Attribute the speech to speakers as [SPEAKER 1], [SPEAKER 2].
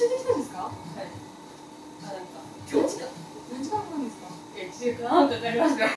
[SPEAKER 1] 周できたんですか？はい。
[SPEAKER 2] あ、なんか
[SPEAKER 1] 今日何時間かかるんですか？
[SPEAKER 2] 1時間半かかりました。